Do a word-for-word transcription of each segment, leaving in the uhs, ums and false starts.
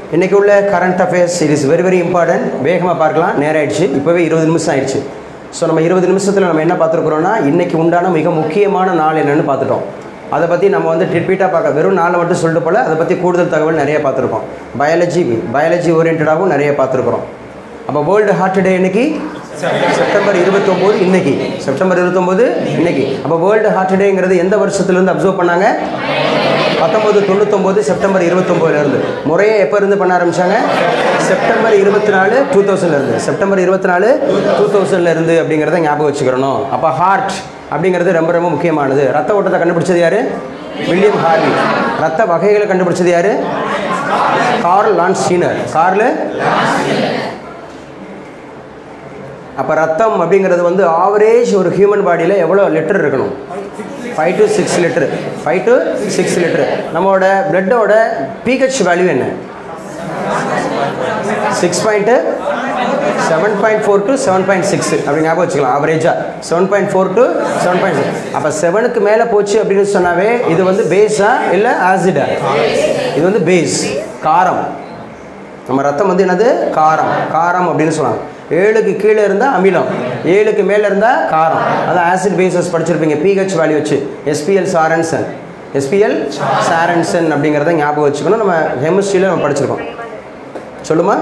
இன்றைக்கி உள்ள current affairs it is very very important. வேகமாக பார்க்கலாம், நேரம் ஆயிடுச்சு. இப்போவே இருபது நிமிஷம் ஆயிடுச்சு. ஸோ நம்ம இருபது நிமிஷத்தில் நம்ம என்ன பார்த்துருக்குறோன்னா இன்றைக்கி உண்டான மிக முக்கியமான நாள் என்னென்னு பார்த்துட்டோம். அதை பற்றி நம்ம வந்து ரிப்பீட்டாக பார்க்க வெறும் நாளை மட்டும் சொல்லிட்டு போல் அதை பற்றி கூடுதல் தகவல் நிறைய பார்த்துருக்கோம். பயாலஜி பயாலஜி ஓரியன்டாகவும் நிறைய பார்த்துருக்குறோம். அப்போ வேர்ல்டு ஹார்ட் டே இன்னைக்கு செப்டம்பர் இருபத்தொம்போது. இன்னைக்கு செப்டம்பர் இருபத்தொம்போது இன்னைக்கு. அப்போ வேர்ல்டு ஹார்ட் டேங்கிறது எந்த வருஷத்துலேருந்து அப்சர்வ் பண்ணாங்க? பத்தொம்போது தொண்ணூத்தொம்போது செப்டம்பர் இருபத்தொம்போதுலேருந்து. முறையே எப்போ இருந்து பண்ண ஆரம்பித்தாங்க? செப்டம்பர் இருபத்தி நாலு டூ தௌசண்ட்லேருந்து. செப்டம்பர் இருபத்தி நாலு டூ தௌசண்ட்லேருந்து அப்படிங்கிறத ஞாபகம் வச்சுக்கிறணும். அப்போ ஹார்ட் அப்படிங்கிறது ரொம்ப ரொம்ப முக்கியமானது. ரத்த ஓட்டத்தை கண்டுபிடிச்சது யார்? William Harvey. ரத்த வகைகளை கண்டுபிடிச்சது யார்? Curl Landsteiner. கார்ல் அப்போ ரத்தம் அப்படிங்கிறது வந்து ஆவரேஜ் ஒரு ஹியூமன் பாடியில் எவ்வளோ லிட்டர் இருக்கணும்? Five to six litre five to six litre. நம்மளோட பிளட்டோட பிஹெச் வேல்யூ என்ன? Six point seven point four to seven point six அப்படி ஞாபகம் வச்சுக்கலாம். ஆவரேஜாக seven point four to seven point six. அப்போ செவனுக்கு மேலே போச்சு அப்படின்னு சொன்னாவே இது வந்து பேஸா இல்லை ஆசிடா? இது வந்து பேஸ், காரம். நம்ம ரத்தம் வந்து என்னது? காரம். காரம் அப்படின்னு சொல்லுவாங்க. ஏழுக்கு கீழே இருந்தால் அமிலம், ஏழுக்கு மேலே இருந்தால் காரம். அதான் ஆசிட் பேசஸ் படிச்சிருப்பீங்க பிஹெச் வேல்யூ வச்சு. எஸ்பிஎல் சாரன்சன் எஸ்பிஎல் சாரன்சன் அப்படிங்கிறத ஞாபகம் வச்சுக்கணும். நம்ம கெமிஸ்ட்ரியில் நம்ம படிச்சிருக்கோம். சொல்லுமா?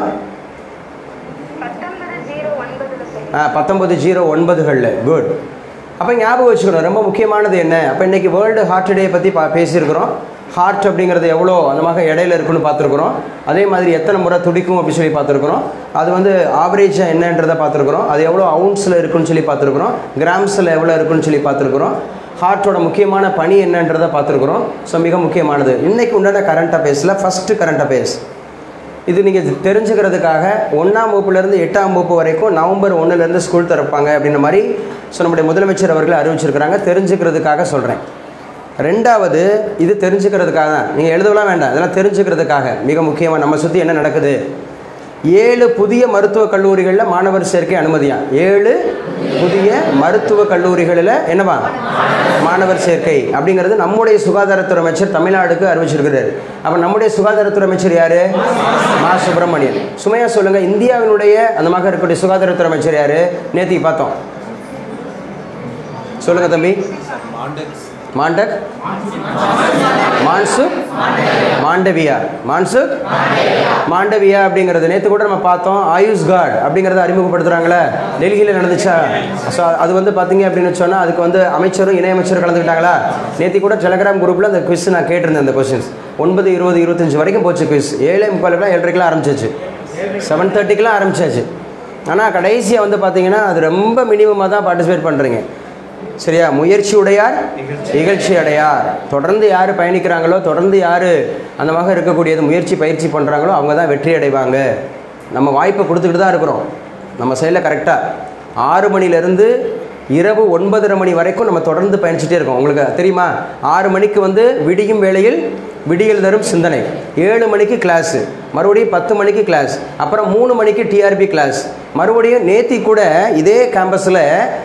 ஆ பத்தொம்பது ஜீரோ ஒன்பதுகளில். குட். அப்போ ஞாபகம் வச்சுக்கணும், ரொம்ப முக்கியமானது என்ன? அப்போ இன்றைக்கி வேர்ல்டு ஹார்ட் டே பற்றி பா பேசியிருக்கிறோம். ஹார்ட் அப்படிங்கிறது எவ்வளோ அந்த மாதிரி இடையில இருக்குன்னு பார்த்துருக்குறோம். அதே மாதிரி எத்தனை முறை துடிக்கும் அப்படின்னு சொல்லி பார்த்துருக்குறோம். அது வந்து ஆவரேஜாக என்னன்றதை பார்த்துருக்குறோம். அது எவ்வளோ அவுன்ஸில் இருக்குன்னு சொல்லி பார்த்துருக்குறோம். கிராம்ஸில் எவ்வளோ இருக்குன்னு சொல்லி பார்த்துருக்குறோம். ஹார்ட்டோட முக்கியமான பணி என்னன்றதை பார்த்துருக்குறோம். ஸோ மிக முக்கியமானது இன்றைக்கி உண்டான கரண்ட் அஃபேர்ஸில் ஃபஸ்ட்டு கரண்ட் அஃபேர்ஸ் இது நீங்கள் தெரிஞ்சுக்கிறதுக்காக ஒன்றாம் வகுப்புலேருந்து எட்டாம் வகுப்பு வரைக்கும் நவம்பர் ஒன்றுலேருந்து ஸ்கூல் திறப்பாங்க அப்படின்ற மாதிரி ஸோ நம்முடைய முதலமைச்சர் அவர்கள் அறிவிச்சிருக்கிறாங்க. தெரிஞ்சுக்கிறதுக்காக சொல்கிறேன். ரெண்டாவது இது தெரிஞ்சுக்கிறதுக்காக தான், நீங்கள் எழுதலாம் வேண்டாம், இதெல்லாம் தெரிஞ்சுக்கிறதுக்காக மிக முக்கியமாக நம்ம சுற்றி என்ன நடக்குது. ஏழு புதிய மருத்துவக் கல்லூரிகளில் மாணவர் சேர்க்கை அனுமதியா? ஏழு புதிய மருத்துவக் கல்லூரிகளில் என்னவா மாணவர் சேர்க்கை அப்படிங்கிறது நம்முடைய சுகாதாரத்துறை அமைச்சர் தமிழ்நாடுக்கு அறிவிச்சிருக்கிறார். அப்போ நம்முடைய சுகாதாரத்துறை அமைச்சர் யார்? மா சுப்பிரமணியன். சுமையா சொல்லுங்கள், இந்தியாவினுடைய அந்த மாதிரி இருக்கக்கூடிய சுகாதாரத்துறை அமைச்சர் யார்? நேற்றுக்கு பார்த்தோம். சொல்லுங்கள் தம்பி. மாண்டக் மான்சுக் மாண்டவியா மான்சுக் மாண்டவியா அப்படிங்கிறது நேற்று கூட நம்ம பார்த்தோம். ஆயுஷ் கார்டு அப்படிங்கிறத அறிமுகப்படுத்துகிறாங்களே, டெல்லியில் நடந்துச்சா? ஸோ அது வந்து பார்த்தீங்க அப்படின்னு சொன்னால் அதுக்கு வந்து அமைச்சரும் இணையமைச்சரும் கலந்துக்கிட்டாங்களா? நேற்று கூட டெலகிராம் குரூப்பில் அந்த குவிஸ் நான் கேட்டிருந்தேன். அந்த கொஸ்டின்ஸ் ஒன்பது இருபது இருபத்தஞ்சி வரைக்கும் போச்சு குவிஸ். ஏழே முக்காலுக்குலாம் ஏழரைக்கெலாம் ஆரம்பிச்சிச்சு, செவன் தேர்ட்டிக்கெலாம் ஆரம்பிச்சாச்சு. ஆனால் கடைசியாக வந்து பார்த்தீங்கன்னா அது ரொம்ப மினிமமாக தான் பார்ட்டிசிபேட் பண்ணுறீங்க. சரியா? முயற்சி உடையார் இகழ்ச்சி அடையார். தொடர்ந்து யார் பயணிக்கிறாங்களோ, தொடர்ந்து யார் அந்த மாதிரி இருக்கக்கூடியது முயற்சி பயிற்சி பண்ணுறாங்களோ அவங்க தான் வெற்றி அடைவாங்க. நம்ம வாய்ப்பை கொடுத்துக்கிட்டு தான் இருக்கிறோம். நம்ம சைடில் கரெக்டாக ஆறு மணிலேருந்து இரவு ஒன்பதரை மணி வரைக்கும் நம்ம தொடர்ந்து பயணிச்சுட்டே இருக்கோம். உங்களுக்கு தெரியுமா? ஆறு மணிக்கு வந்து விடியும் வேளையில் விடியல் தரும் சிந்தனை, ஏழு மணிக்கு கிளாஸு, மறுபடியும் பத்து மணிக்கு கிளாஸ், அப்புறம் மூணு மணிக்கு டிஆர்பி கிளாஸ், மறுபடியும் நேத்தி கூட இதே கேம்பஸில்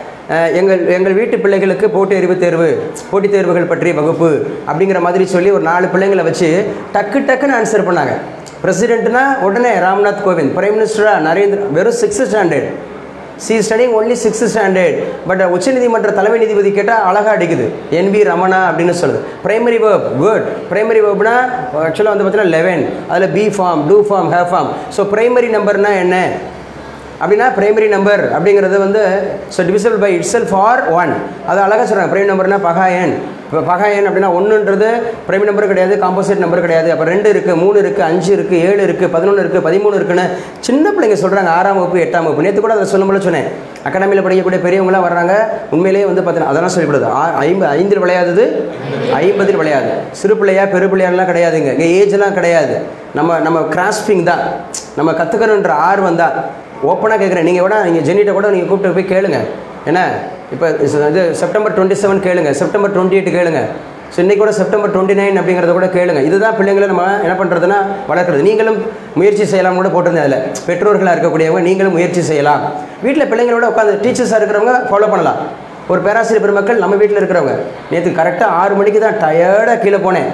எங்கள் எங்கள் வீட்டு பிள்ளைகளுக்கு போட்டி அறிவு தேர்வு, போட்டித் தேர்வுகள் பற்றிய வகுப்பு அப்படிங்கிற மாதிரி சொல்லி ஒரு நாலு பிள்ளைங்களை வச்சு டக்கு டக்குன்னு ஆன்சர் பண்ணாங்க. பிரசிடென்ட்னா உடனே ராம்நாத் கோவிந்த், பிரைம் மினிஸ்டரா நரேந்திர, வெறும் சிக்ஸ்த் ஸ்டாண்டர்ட். சி studying only sixth standard. But உச்சநீதிமன்ற தலைமை நீதிபதி கேட்டால் அழகாக அடிக்குது, என் வி ரமணா அப்படின்னு சொல்லுது. Primary verb good. பிரைமரி வேர்ப்னா ஆக்சுவலாக வந்து பார்த்தீங்கன்னா லெவன், அதில் be form, do form, have form. So primary நம்பர்னா என்ன அப்படின்னா பிரைமரி நம்பர் அப்படிங்கிறது வந்து so divisible by it self for one. அது அழகாக சொல்கிறாங்க. பிரைமரி நம்பர்னா பகாயன். இப்போ பகாயன் அப்படின்னா ஒன்றுன்றது பிரைமரி நம்பர் கிடையாது, காம்போசிட் நம்பர் கிடையாது. அப்போ ரெண்டு இருக்குது, மூணு இருக்குது, அஞ்சு இருக்குது, ஏழு இருக்குது, பதினொன்று இருக்குது, பதிமூணு இருக்குன்னு சின்ன பிள்ளைங்க சொல்கிறாங்க. ஆறாம் வகுப்பு எட்டாம் வகுப்பு. நேற்று கூட அதை சொல்லும்போது சொன்னேன். அகாடமியில் படிக்கக்கூடிய பெரியவங்களாம் வர்றாங்க. உண்மையிலேயே வந்து பார்த்தீங்கன்னா அதெல்லாம் சொல்லிவிடுது. ஐம்பது ஐந்தில் விளையாதது ஐம்பதில் விளையாது. சிறு பிள்ளையா பெரு பிள்ளையாலாம் கிடையாதுங்க. இங்கே ஏஜ்லாம் கிடையாது. நம்ம நம்ம கிராஸ்பிங் தான், நம்ம கற்றுக்கணுன்ற ஆர்வம் தான். ஓப்பனாக கேட்குறேன். நீங்கள் கூட நீங்கள் ஜெனிட்ட கூட நீங்கள் கூப்பிட்டு போய் கேளுங்க. என்ன இப்போ இது செப்டம்பர் டுவெண்ட்டி செவன் கேளுங்க, செப்டம்பர் டுவெண்ட்டி எயிட் கேளுங்க. ஸோ இன்றைக்கி கூட செப்டம்பர் டுவெண்ட்டி நைன் அப்படிங்கிறத கூட கேளுங்க. இதுதான் பிள்ளைங்களை நம்ம என்ன பண்ணுறதுன்னா வளர்க்குறது. நீங்களும் முயற்சி செய்யலாம் கூட போட்டிருந்தேன். அதில் பெற்றோர்களாக இருக்கக்கூடியவங்க நீங்களும் முயற்சி செய்யலாம். வீட்டில் பிள்ளைங்களோட உட்காந்து டீச்சர்ஸாக இருக்கிறவங்க ஃபாலோ பண்ணலாம். ஒரு பேராசிரியர் பெருமக்கள் நம்ம வீட்டில் இருக்கிறவங்க. நேற்று கரெக்டாக ஆறு மணிக்கு தான் டயர்டாக கீழே போனேன்.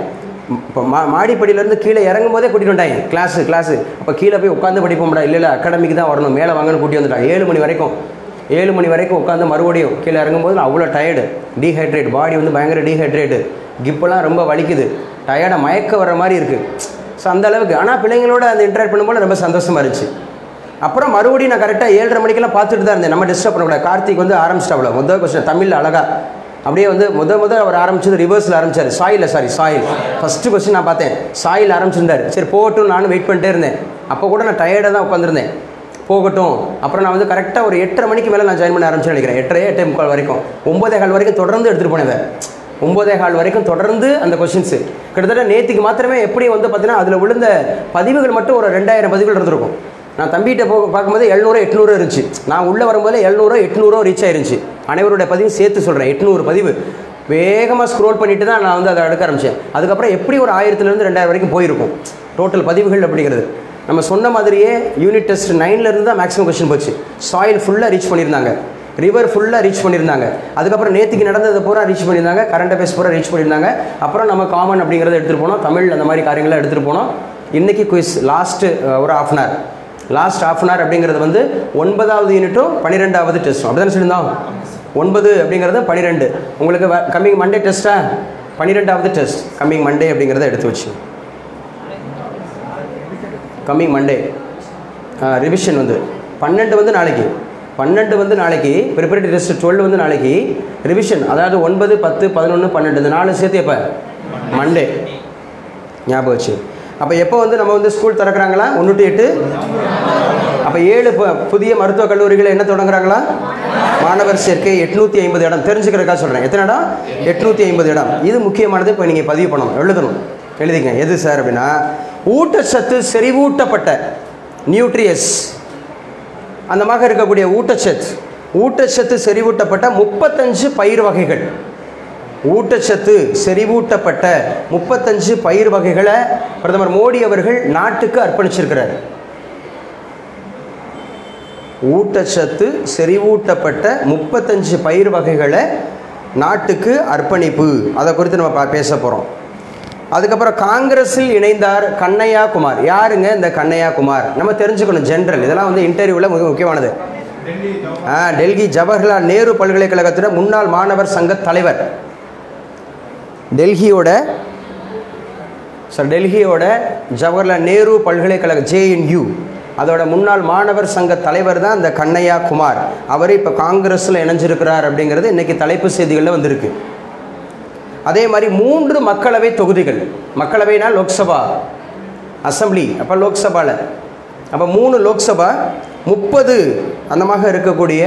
இப்போ மா மாடிப்படியிலேருந்து கீழே இறங்கும் போதே கூட்டிகிட்டு வந்துட்டாங்க கிளாஸு கிளாஸு அப்போ கீழே போய் உட்காந்து படிப்போம்டா, இல்லை இல்லை அகாடமிக்கு தான் வரணும், மேலே வாங்கன்னு கூட்டி வந்துட்டாங்க. ஏழு மணி வரைக்கும் ஏழு மணி வரைக்கும் உட்காந்து மறுபடியும் கீழே இறங்கும்போது நான் அவ்வளோ டயர்டு, டீஹைட்ரேட், பாடி வந்து பயங்கர டீஹைட்ரேட்டு, கிப்பெல்லாம் ரொம்ப வலிக்குது, டயர்டாக மயக்க வர மாதிரி இருக்குது. ஸோ அந்த அளவுக்கு. ஆனால் பிள்ளைங்களோட அந்த இன்ட்ராக்ட் பண்ணும்போது ரொம்ப சந்தோஷமாக இருந்துச்சு. அப்புறம் மறுபடியும் நான் கரெக்டாக ஏழரை மணிக்கெல்லாம் பார்த்துட்டு தான் இருந்தேன். நம்ம டிஸ்டர்ப் பண்ணக்கூடாது. கார்த்திக் வந்து ஆரம்பிச்சிட்டாவில் முதல் கொஸ்டின் தமிழில் அழகாக அப்படியே வந்து முத முதல் அவர் ஆரம்பிச்சது ரிவர்ஸில் ஆரம்பித்தார். Soil sorry soil first question நான் பார்த்தேன், சாயில் ஆரம்பிச்சிருந்தார். சரி போகட்டும், நானும் வெயிட் பண்ணிட்டே இருந்தேன். அப்போ கூட நான் டயர்டாக தான் உட்காந்துருந்தேன், போகட்டும். அப்புறம் நான் வந்து கரெக்டாக ஒரு எட்டரை மணிக்கு மேலே நான் ஜாயின் பண்ண ஆரம்பிச்சேன்னு நினைக்கிறேன். எட்டரை எட்டே முக்கால் வரைக்கும் ஒம்பதே கால் வரைக்கும் தொடர்ந்து எடுத்துகிட்டு போனேன். ஒம்பதே கால் வரைக்கும் தொடர்ந்து அந்த கொஸ்டின்ஸு கிட்டத்தட்ட நேற்றுக்கு மாத்திரமே எப்படி வந்து பார்த்தீங்கன்னா அதில் விழுந்த பதிவுகள் மட்டும் ஒரு ரெண்டாயிரம் பதிவுகள் இருந்திருக்கும். நான் தம்பிகிட்ட போக பார்க்கும்போது எழுநூறு எட்நூறு இருந்துச்சு. நான் உள்ளே வரும்போது எழுநூறு எட்நூறோ ரீச் ஆயிருந்துச்சு. அனைவருடைய பதிவு சேர்த்து சொல்கிறேன், எட்நூறு பதிவு. வேகமாக ஸ்க்ரோல் பண்ணிவிட்டு தான் நான் வந்து அதை எடுக்க ஆரம்பித்தேன். அதுக்கப்புறம் எப்படி ஒரு ஆயிரத்துலேருந்து ரெண்டாயிரம் வரைக்கும் போயிருக்கும் டோட்டல் பதிவுகள் அப்படிங்கிறது. நம்ம சொன்ன மாதிரியே யூனிட் டெஸ்ட் நைன்லேருந்து தான் மேக்ஸிமம் கொஸ்டின் போச்சு. சாயில் ஃபுல்லாக ரீச் பண்ணியிருந்தாங்க, ரிவர் ஃபுல்லாக ரீச் பண்ணியிருந்தாங்க. அதுக்கப்புறம் நேற்றுக்கு நடந்ததை பூரா ரீச் பண்ணியிருந்தாங்க, கரண்ட் அஃபேர்ஸ் பூரா ரீச் பண்ணியிருந்தாங்க. அப்புறம் நம்ம காமன் அப்படிங்கிறத எடுத்துகிட்டு போனோம், தமிழ் அந்த மாதிரி காரியங்களை எடுத்துகிட்டு போனோம். இன்றைக்கி குயிஸ் லாஸ்ட்டு ஒரு half an hour last half an hour அப்படிங்கிறது வந்து ஒன்பதாவது யூனிட்டும் பன்னிரெண்டாவது டெஸ்ட்டும் அப்படி தானே சொல்லியிருந்தோம். ஒன்பது அப்படிங்கிறது பன்னிரெண்டு. உங்களுக்கு கம்மிங் மண்டே டெஸ்ட்டா பன்னிரெண்டாவது டெஸ்ட் கம்மிங் மண்டே அப்படிங்கிறத எடுத்து வச்சு கம்மிங் மண்டே ரிவிஷன் வந்து பன்னெண்டு வந்து நாளைக்கு பன்னெண்டு வந்து நாளைக்கு ப்ரிப்பரேட்டரி டெஸ்ட் டுவெல் வந்து நாளைக்கு ரிவிஷன், அதாவது ஒன்பது பத்து பதினொன்று பன்னெண்டு இந்த நாலு சேர்த்து எப்போ மண்டே ஞாபகம் வச்சு. அப்போ எப்போ வந்து நம்ம வந்து ஸ்கூல் திறக்கிறாங்களா ஒன்று டு எட்டு. அப்போ ஏழு புதிய மருத்துவக் கல்லூரிகளை என்ன தொடங்குறாங்களா மாணவர் சேர்க்கை எட்நூற்றி ஐம்பது இடம் தெரிஞ்சுக்கிறதுக்காக சொல்கிறேன். எத்தனை இடம்? எட்நூற்றி ஐம்பது இடம். இது முக்கியமானது. இப்போ நீங்கள் பதிவு பண்ணணும், எழுதணும், எழுதிங்க. எது சார் அப்படின்னா ஊட்டச்சத்து செறிவூட்டப்பட்ட நியூட்ரியஸ் அந்த மாதிரி இருக்கக்கூடிய ஊட்டச்சத்து ஊட்டச்சத்து செறிவூட்டப்பட்ட முப்பத்தஞ்சு பயிர் வகைகள், ஊட்டச்சத்து செறிவூட்டப்பட்ட முப்பத்தஞ்சு பயிர் வகைகளை பிரதமர் மோடி அவர்கள் நாட்டுக்கு அர்ப்பணிச்சிருக்கிறார். ஊட்டச்சத்து செறிவூட்டப்பட்ட முப்பத்தஞ்சு பயிர் வகைகளை நாட்டுக்கு அர்ப்பணிப்பு, அதை குறித்து நம்ம பேச போகிறோம். அதுக்கப்புறம் காங்கிரஸில் இணைந்தார் கண்ணையா குமார். யாருங்க இந்த கண்ணையா குமார்? நம்ம தெரிஞ்சுக்கணும் ஜென்ரல், இதெல்லாம் வந்து இன்டர்வியூவில் மிக முக்கியமானது. ஆ டெல்லி ஜவஹர்லால் நேரு பல்கலைக்கழகத்தோட முன்னாள் மாணவர் சங்க தலைவர். டெல்லியோட சார் டெல்லியோட ஜவஹர்லால் நேரு பல்கலைக்கழக ஜேஎன்யூ அதோட முன்னாள் மாணவர் சங்க தலைவர் தான் இந்த கண்ணையா குமார். அவர் இப்போ காங்கிரஸில் இணைஞ்சிருக்கிறார் அப்படிங்கிறது இன்றைக்கி தலைப்பு செய்திகளில் வந்திருக்கு. அதே மாதிரி மூன்று மக்களவை தொகுதிகள், மக்களவைனா லோக்சபா அசம்பிளி, அப்போ லோக்சபாவில் அப்போ மூணு லோக்சபா முப்பது அந்தமாக இருக்கக்கூடிய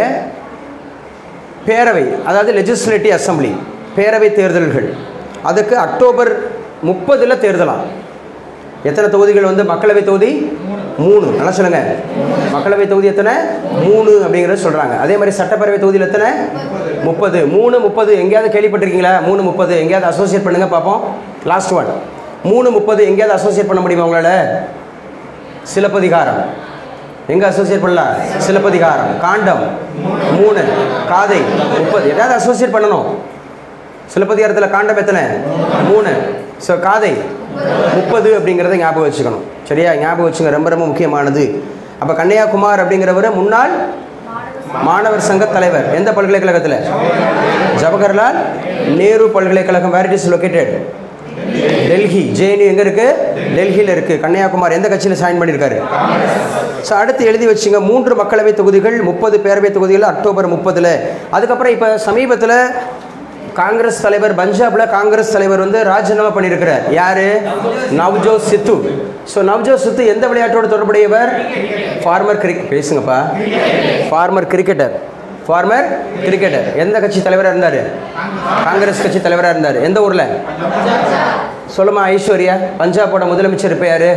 பேரவை, அதாவது லெஜிஸ்லேட்டிவ் அசம்பிளி பேரவை தேர்தல்கள். அதுக்கு அக்டோபர் முப்பதில் தேர்தலாம். எத்தனை தொகுதிகள் வந்து மக்களவை தொகுதி? மூணு. நல்லா சொல்லுங்க, மக்களவை தொகுதி எத்தனை? மூணு அப்படிங்கிறத சொல்கிறாங்க. அதே மாதிரி சட்டப்பேரவை தொகுதியில் எத்தனை? முப்பது. மூணு முப்பது எங்கேயாவது கேள்விப்பட்டிருக்கீங்களா? மூணு முப்பது எங்கேயாவது அசோசியேட் பண்ணுங்கள் பார்ப்போம். லாஸ்ட் ஒன் மூணு முப்பது எங்கேயாவது அசோசியேட் பண்ண முடியுமா உங்களால்? சிலப்பதிகாரம் எங்கே அசோசியேட் பண்ணலாம்? சிலப்பதிகாரம். காண்டம் மூணு, காதை முப்பது, ஏதாவது அசோசியேட் பண்ணணும். சிலப்பதிகாரத்தில் காண்டம் எத்தனை? மூணு. ஸோ காதை முப்பது அப்படிங்கிறத ஞாபகம் வச்சுக்கணும். சரியா? ஞாபகம் வச்சுங்க, ரொம்ப ரொம்ப முக்கியமானது. அப்போ கன்னியாகுமார் அப்படிங்கிறவர் முன்னாள் மாணவர் சங்க தலைவர். எந்த பல்கலைக்கழகத்தில்? ஜவஹர்லால் நேரு பல்கலைக்கழகம். Where it is located? Delhi. JNU எங்கே இருக்குது? டெல்லியில் இருக்குது. கன்னியாகுமார் எந்த கட்சியில் சைன் பண்ணியிருக்காரு? ஸோ அடுத்து எழுதி வச்சுங்க, மூன்று மக்களவை தொகுதிகள், முப்பது பேரவை தொகுதிகள் அக்டோபர் முப்பதில். அதுக்கப்புறம் இப்போ சமீபத்தில் காங்கிரஸ் தலைவர், பஞ்சாபில் காங்கிரஸ் தலைவர் வந்து ராஜினாமா பண்ணியிருக்கிறார். யார்? நவ்ஜோத் சித்து. ஸோ நவ்ஜோத் சித்து எந்த விளையாட்டோடு தொடர்புடையவர்? ஃபார்மர் கிரிக் பேசுங்கப்பா ஃபார்மர் கிரிக்கெட்டர் ஃபார்மர் கிரிக்கெட்டர். எந்த கட்சி தலைவராக இருந்தார்? காங்கிரஸ் கட்சி தலைவராக இருந்தார். எந்த ஊரில்? சொல்லுமா ஐஸ்வர்யா. பஞ்சாபோட முதலமைச்சர் இப்போ யார்?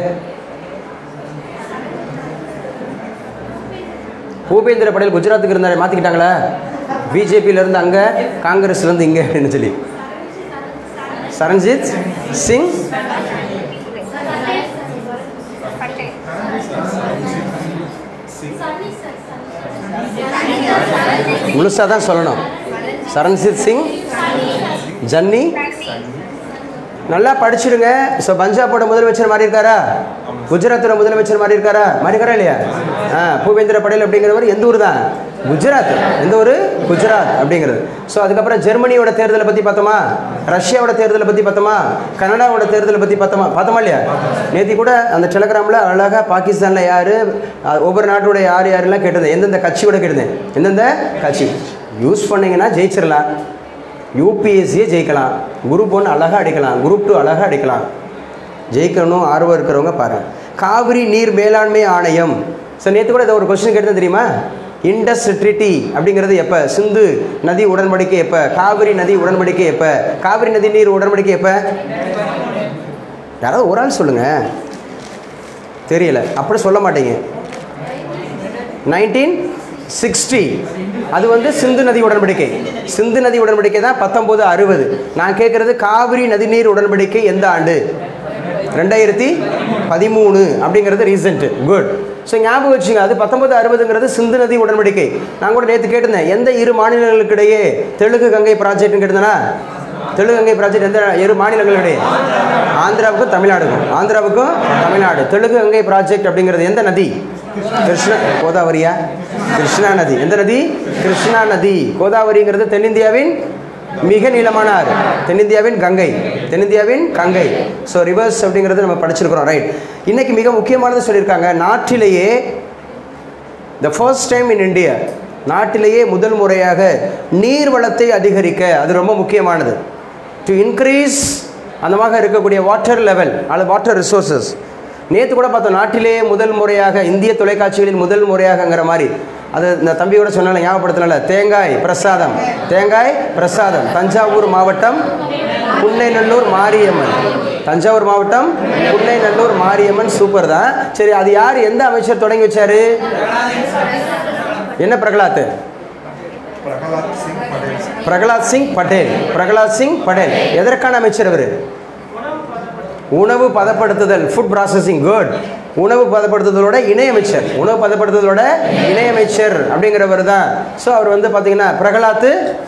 பூபேந்திர படேல். குஜராத்துக்கு இருந்தார், மாற்றிக்கிட்டாங்களா? பிஜேபியிலேருந்து அங்கே, காங்கிரஸ்லேருந்து இங்கே அப்படின்னு சொல்லி. சரண்ஜித் சிங் முழுசாக தான் சொல்லணும். சரண்ஜித் சிங், ஜன்னி, நல்லா படிச்சிருங்க. ஸோ பஞ்சாபோட முதலமைச்சர் மாறி இருக்காரா? குஜராத்தோட முதலமைச்சர் மாறி இருக்காரா? மாறி இருக்காரா இல்லையா? ஆ பூபேந்திர படேல் அப்படிங்கிறவர் எந்த ஊர் தான்? குஜராத். எந்த ஊர்? குஜராத் அப்படிங்கிறது. ஸோ அதுக்கப்புறம் ஜெர்மனியோட தேர்தலை பற்றி பார்த்தோமா, ரஷ்யாவோட தேர்தலை பற்றி பார்த்தோமா, கனடாவோட தேர்தலை பற்றி பார்த்தோமா பார்த்தோமா இல்லையா? நேற்று கூட அந்த டெலகிராமில் அழகாக பாகிஸ்தானில் யார், ஒவ்வொரு நாட்டோட யார் யாரெல்லாம் கேட்டிருந்தேன், எந்தெந்த கட்சியோட கேட்டிருந்தேன், எந்தெந்த கட்சி யூஸ் பண்ணிங்கன்னா ஜெயிச்சிடலாம். யூபிஎஸ்சியே ஜெயிக்கலாம், குரூப் ஒன்று அழகாக அடிக்கலாம், குரூப் டூ அழகாக அடிக்கலாம். ஜெயிக்கணும் ஆர்வம் இருக்கிறவங்க பாருங்கள். காவிரி நீர் மேலாண்மை ஆணையம். ஸோ நேற்று கூட இதை ஒரு கொஸ்டின் கேட்டது தெரியுமா? இண்டஸ் ட்ரிட்டி அப்படிங்கிறது எப்போ? சிந்து நதி உடன்படிக்கை எப்போ? காவிரி நதி உடன்படிக்கை எப்போ? காவிரி நதி நீர் உடன்படிக்கை எப்போ? யாராவது ஒரு ஆள் சொல்லுங்கள். தெரியல, அப்படி சொல்ல மாட்டீங்க. நைன்டீன் சிக்ஸ்டி அது வந்து சிந்து நதி உடன்படிக்கை. சிந்து நதி உடன்படிக்கை தான் பத்தொம்போது அறுபது. நான் கேட்குறது காவிரி நதிநீர் உடன்படிக்கை எந்த ஆண்டு? ரெண்டாயிரத்தி பதிமூணு அப்படிங்கிறது ரீசெண்ட்டு. குட். ஸோ ஞாபகம் வச்சுங்க, அது பத்தொன்பது அறுபதுங்கிறது சிந்து நதி உடன்படிக்கை. நான் கூட நேற்று கேட்டிருந்தேன், எந்த இரு மாநிலங்களுக்கிடையே தெலுங்கு கங்கை ப்ராஜெக்ட்னு கேட்டிருந்தேன்னா, தெலுங்கு கங்கை ப்ராஜெக்ட் எந்த இரு மாநிலங்களிடையே? ஆந்திராவுக்கும் தமிழ்நாடுக்கும். ஆந்திராவுக்கும் தமிழ்நாடு. தெலுங்கு கங்கை ப்ராஜெக்ட் அப்படிங்கிறது எந்த நதி? கிருஷ்ணா கோதாவரியா? கிருஷ்ணா நதி. எந்த நதி? கிருஷ்ணா நதி. கோதாவரிங்கிறது தென்னிந்தியாவின் மிக நீளமான ஆறு. தென்னிந்தியாவின் கங்கை, தென்னிந்தியாவின் கங்கை. ஸோ ரிவர்ஸ் அப்படிங்கிறது நம்ம படிச்சிருக்கிறோம். ரைட். இன்னைக்கு மிக முக்கியமானது சொல்லியிருக்காங்க, நாட்டிலேயே the first time in India, நாட்டிலேயே முதல் முறையாக நீர் வளத்தை அதிகரிக்க, அது ரொம்ப முக்கியமானது. டு இன்க்ரீஸ் அந்த மாதிரி இருக்கக்கூடிய வாட்டர் லெவல் அல்லது வாட்டர் ரிசோர்ஸஸ். நேற்று கூட பார்த்தோம், நாட்டிலேயே முதல் முறையாக இந்திய தொலைக்காட்சிகளில் முதல் முறையாகங்கிற மாதிரி. அது இந்த தம்பியோட சொன்னால ஞாபகப்படுத்தினால, தேங்காய் பிரசாதம், தேங்காய் பிரசாதம். தஞ்சாவூர் மாவட்டம் புன்னைநல்லூர் மாரியம்மன். தஞ்சாவூர் மாவட்டம் புன்னைநல்லூர் மாரியம்மன். சூப்பர் தான். சரி, அது யார், எந்த அமைச்சர் தொடங்கி வச்சாரு? என்ன பிரகலாத்? பிரகலாத் சிங் பட்டேல். பிரகலாத் சிங் பட்டேல் எதற்கான அமைச்சர் அவர்? உணவு பதப்படுத்துதல், ஃபுட் ப்ராசஸிங். குட். உணவு பதப்படுத்துதலோட இணையமைச்சர். உணவு பதப்படுத்துதலோட இணையமைச்சர் அப்படிங்கிறவர் தான். ஸோ அவர் வந்து பார்த்தீங்கன்னா பிரகலாத்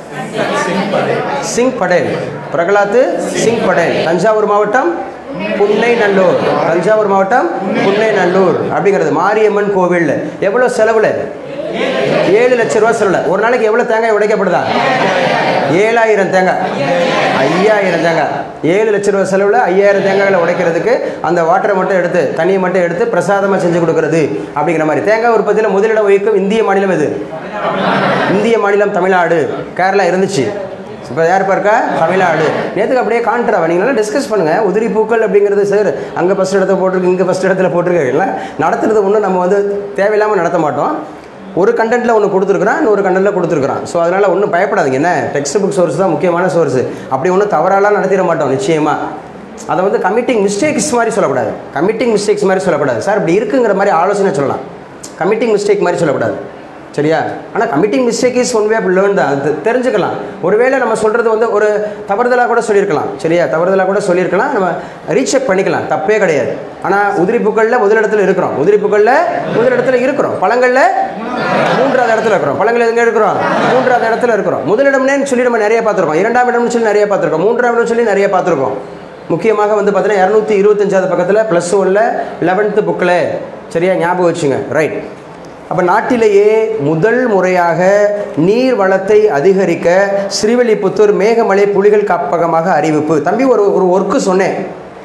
சிங் பட்டேல். பிரகலாத் சிங் பட்டேல். தஞ்சாவூர் மாவட்டம் புன்னைநல்லூர். தஞ்சாவூர் மாவட்டம் புன்னைநல்லூர் அப்படிங்கிறது மாரியம்மன் கோவில். எவ்வளோ செலவில்? ஏழு லட்சம் ரூபா செலவில். ஒரு நாளைக்கு எவ்வளோ தேங்காய் உடைக்கப்படுதா? ஏழாயிரம் தேங்காய், ஐயாயிரம் தேங்காய். ஏழு லட்சம் ரூபா செலவில் ஐயாயிரம் தேங்காய்களை உடைக்கிறதுக்கு அந்த வாட்டரை மட்டும் எடுத்து, தண்ணியை மட்டும் எடுத்து பிரசாதமாக செஞ்சு கொடுக்கறது அப்படிங்கிற மாதிரி. தேங்காய் உற்பத்தியில் முதலிடம் வகிக்கும் இந்திய மாநிலம் எது? இந்திய மாநிலம் தமிழ்நாடு. கேரளா இருந்துச்சு, இப்போ யார் பார்க்கா? தமிழ்நாடு. நேற்றுக்கு அப்படியே காண்ட்ராவா நீங்களாம் டிஸ்கஸ் பண்ணுங்கள். உதிரி பூக்கள் அப்படிங்கிறது சார் அங்கே ஃபஸ்ட் இடத்துல போட்டிருக்கு, இங்கே ஃபஸ்ட் இடத்துல போட்டிருக்கு. எல்லாம் நடத்துறது ஒன்றும் நம்ம வந்து தேவையில்லாமல் நடத்த மாட்டோம். ஒரு கண்டென்ட்டில் ஒன்று கொடுத்துருக்குறான், இன்னொரு கண்டென்ட்டில் கொடுத்துருக்குறான். ஸோ அதனால் ஒன்றும் பயப்படாதீங்க. என்ன டெக்ஸ்ட் புக் சோர்ஸ் தான் முக்கியமான சோர்ஸு. அப்படி ஒன்றும் தவறாலாம் நடத்திட மாட்டோம் நிச்சயமாக. அதை வந்து கமிட்டிங் மிஸ்டேக்ஸ் மாதிரி சொல்லக்கூடாது. கமிட்டிங் மிஸ்டேக்ஸ் மாதிரி சொல்லக்கூடாது. சார் இப்படி இருக்குங்கிற மாதிரி ஆலோசனை சொல்லலாம், கமிட்டிங் மிஸ்டேக் மாதிரி சொல்லக்கூடாது. சரியா? ஆனால் committing mistake is one way of learn தான். அது தெரிஞ்சுக்கலாம். ஒருவேளை நம்ம சொல்கிறது வந்து ஒரு தவறுதலாக கூட சொல்லியிருக்கலாம். சரியா? தவறுதலாக கூட சொல்லியிருக்கலாம். நம்ம ரீசெக் பண்ணிக்கலாம், தப்பே கிடையாது. ஆனால் உதிரி பூக்களில் முதலிடத்தில் இருக்கிறோம். உதிரி பூக்களில் முதலிடத்தில் இருக்கிறோம். பழங்களில் மூன்றாவது இடத்துல இருக்கிறோம். பழங்கள் எங்கே இருக்கிறோம்? மூன்றாவது இடத்துல இருக்கிறோம். முதலிடம்னே சொல்லி நம்ம நிறைய பார்த்துருக்கோம். இரண்டாம் இடம்னு சொல்லி நிறைய பார்த்துருக்கோம். மூன்றாம் இடம் சொல்லி நிறைய பார்த்துருக்கோம். முக்கியமாக வந்து பார்த்தீங்கன்னா இரநூத்தி இருபத்தஞ்சாவது பக்கத்தில் ப்ளஸ் ஒன்னில் லெவன்த்து புக்கில். சரியா? ஞாபகம் வச்சுங்க. ரைட். அப்போ நாட்டிலேயே முதல் முறையாக நீர் வளத்தை அதிகரிக்க ஸ்ரீவில்லிபுத்தூர் மேகமலை புலிகள் காப்பகமாக அறிவிப்பு. தம்பி ஒரு ஒரு ஒர்க்கு சொன்னேன்,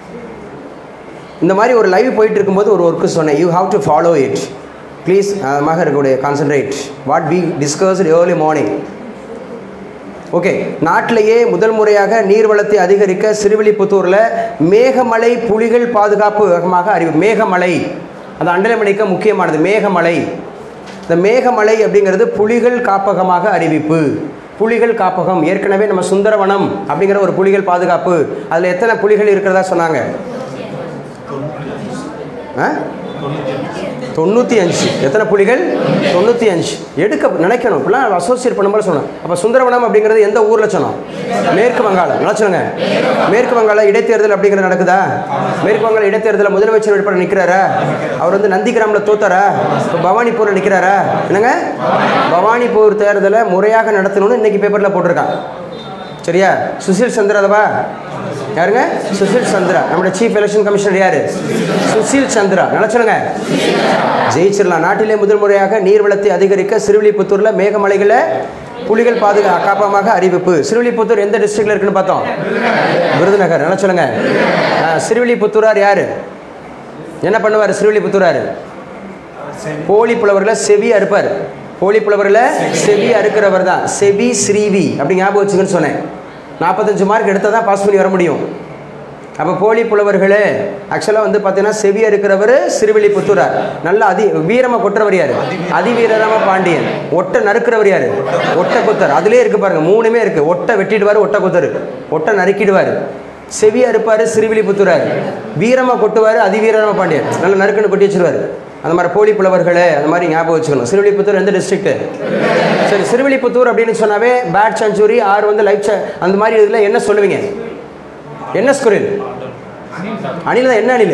இந்த மாதிரி ஒரு லைவ் போயிட்டு இருக்கும்போது ஒரு ஒர்க்கு சொன்னேன். You have to follow it please. மாக இருக்கக்கூடிய concentrate what we discussed early morning. Okay. நாட்டிலேயே முதல் முறையாக நீர்வளத்தை அதிகரிக்க ஸ்ரீவில்லிபுத்தூரில் மேகமலை புலிகள் பாதுகாப்புமாக அறிவிப்பு. மேகமலை அது அண்டலமணிக்க முக்கியமானது. மேகமலை, இந்த மேகமலை அப்படிங்கிறது புலிகள் காப்பகமாக அறிவிப்பு. புலிகள் காப்பகம். ஏற்கனவே நம்ம சுந்தரவனம் அப்படிங்கிற ஒரு புலிகள் பாதுகாப்பு, அதில் எத்தனை புலிகள் இருக்கிறதா சொன்னாங்க? தொண்ணூற்றி அஞ்சு. எத்தனை புலிகள்? தொண்ணூற்றி அஞ்சு. எடுக்க நினைக்கணும், இப்படிலாம் அசோசியேட் பண்ணும்போது சொன்னோம். அப்போ சுந்தரவனம் அப்படிங்கிறது எந்த ஊரில் சொன்னோம்? மேற்கு வங்காளம். நினச்சோங்க. மேற்கு வங்காள இடைத்தேர்தல் அப்படிங்கிறது நடக்குதா? மேற்கு வங்காள இடைத்தேர்தலில் முதலமைச்சர் வேட்பாளர் நிற்கிறாரா? அவர் வந்து நந்திகிராமில் தோத்தாரா? இப்போ பவானிப்பூரில் நிற்கிறாரா? என்னங்க, பவானிப்பூர் தேர்தலை முறையாக நடத்தணும்னு இன்றைக்கி பேப்பரில் போட்டிருக்காங்க. சரியா? சுசில் சந்திராதவா யாருங்க? சுசில் சந்திரா. நம்முடைய சீஃப் எலெக்ஷன் கமிஷனர் யாரு? சுசில் சந்திரா. நல்லா சொல்லுங்க. ஜெயிச்சிடலாம். நாட்டிலே முதல் முறையாக நீர்வளத்தை அதிகரிக்க சிறுவில்லிபுத்தூர்ல மேகமலைகளை புலிகள் பாதுகா காப்பகமாக அறிவிப்பு. சிறுவில்லிபுத்தூர் எந்த டிஸ்ட்ரிக்ட்ல இருக்குன்னு பார்த்தோம்? விருதுநகர். நல்லா சொல்லுங்க. சிறுவில்லிபுத்தூரார் யாரு? என்ன பண்ணுவார் சிறுவில்லிபுத்தூரார்? போலி புலவர்களை செவி அறுப்பார். போலி புலவர்களை செவி அறுக்கிறவர் தான் செவி ஸ்ரீவி. அப்படி ஞாபகம் வச்சுக்கன்னு சொன்னேன். நாற்பத்தஞ்சு மார்க் எடுத்தால் தான் பாஸ் பண்ணி வர முடியும். அப்போ போலி புலவர்களே ஆக்சுவலாக வந்து பார்த்தீங்கன்னா செவி அறுக்கிறவர் சிறுவில்லிபுத்தூரார். நல்ல அதி வீரமாக கொட்டுறவர் யார்? அதிவீரராம பாண்டியன். ஒட்டை நறுக்கிறவர் யார்? ஒட்டை குத்தர். அதிலே இருக்கு பாருங்க, மூணுமே இருக்கு. ஒட்டை வெட்டிடுவார், ஒட்டை குத்தர். ஒட்டை நறுக்கிடுவார். செவி அறுப்பார் சிறுவில்லிபுத்தூரார். வீரமாக கொட்டுவார் அதிவீரராம பாண்டியன். நல்ல நறுக்குன்னு கொட்டி வச்சிருவார். அந்த மாதிரி போலி புலவர்களே அந்த மாதிரி ஞாபகம் வச்சுக்கணும். சிறுவில்லிபுத்தூர் எந்த டிஸ்ட்ரிக்ட்? சரி, சிறுவில்லிபுத்தூர் அப்படின்னு சொன்னாவே பேட் செஞ்சுரி ஆறு வந்து லைஃப் அந்த மாதிரி இதில் என்ன சொல்லுவீங்க? என்ன ஸ்குரில்? அணில் தான். என்ன அணில்?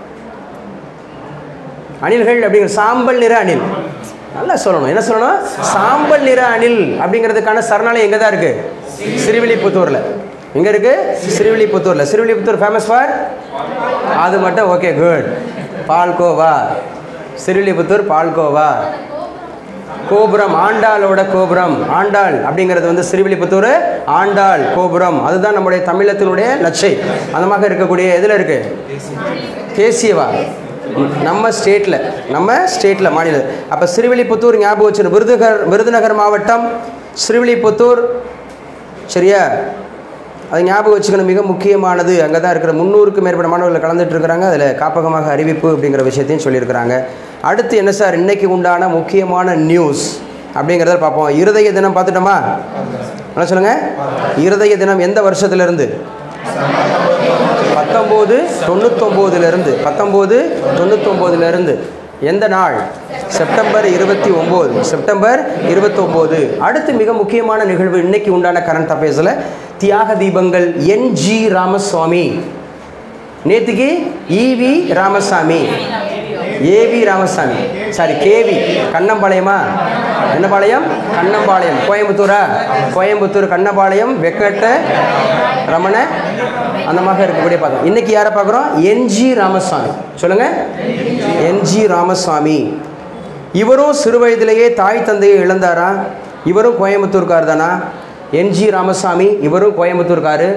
அணில்கள் அப்படிங்கிற சாம்பல் நிற அணில். நல்லா சொல்லணும். என்ன சொல்லணும்? சாம்பல் நிற அணில் அப்படிங்கிறதுக்கான சரணாலயம் எங்கே தான் இருக்கு? சிறுவில்லிபுத்தூரில். எங்கே இருக்கு? சிறுவில்லிபுத்தூரில். சிறுவில்லிபுத்தூர் ஃபேமஸ் ஃபார் அது மட்டும். Okay, good. பால்கோவா. சிறுவில்லிபுத்தூர் பால்கோவா. கோபுரம், ஆண்டாளோட கோபுரம். ஆண்டாள் அப்படிங்கிறது வந்து சிறுவில்லிபுத்தூர் ஆண்டாள் கோபுரம். அதுதான் நம்முடைய தமிழத்தினுடைய லட்சை. அந்த மாதிரி இருக்கக்கூடிய எதில் இருக்கு? தேசியவா? நம்ம ஸ்டேட்டில். நம்ம ஸ்டேட்டில் மாநில. அப்போ சிறுவில்லிபுத்தூர் ஞாபகம் வச்சு. விருதுநகர் விருதுநகர் மாவட்டம் சிறுவில்லிபுத்தூர். சரியா? அது ஞாபகம் வச்சுக்கணும். மிக முக்கியமானது. அங்கே தான் இருக்கிற முந்நூறுக்கும் மேற்பட்ட மாணவர்கள் கலந்துட்டு இருக்கிறாங்க. அதில் காப்பகமாக அறிவிப்பு அப்படிங்கிற விஷயத்தையும் சொல்லியிருக்கிறாங்க. அடுத்து என்ன சார் இன்னைக்கு உண்டான முக்கியமான நியூஸ் அப்படிங்கிறத பார்ப்போம். இருதய தினம் பார்த்துட்டோமா? என்ன சொல்லுங்க? இருதய தினம் எந்த வருஷத்துலேருந்து? பத்தொம்போது தொண்ணூத்தொம்போதுலேருந்து. பத்தொம்போது தொண்ணூத்தொம்போதுலேருந்து. எந்த நாள்? செப்டம்பர் இருபத்தி ஒம்பது. செப்டம்பர் இருபத்தொம்போது. அடுத்து மிக முக்கியமான நிகழ்வு இன்னைக்கு உண்டான கரண்ட் அஃபேர்ஸில் தியாக தீபங்கள். N G Ramasamy. நேற்றுக்கு EV Ramasamy, AV Ramasamy, sorry KV. கண்ணம்பாளையமா? என்ன பாளையம்? கண்ணம்பாளையம். கோயம்புத்தூரா? கோயம்புத்தூர். கண்ணம்பாளையம் வெங்கட்ட ரமண அந்த மாதிரி இருக்கக்கூடிய பார்த்தோம். இன்னைக்கு யாரை பார்க்குறோம்? N G Ramasamy. சொல்லுங்க. N G Ramasamy. இவரும் சிறு வயதிலேயே தாய் தந்தையை இழந்தாரா? இவரும் கோயம்புத்தூர்கார் தானா? என் ஜி ராமசாமி இவரும் கோயம்புத்தூர்காரு.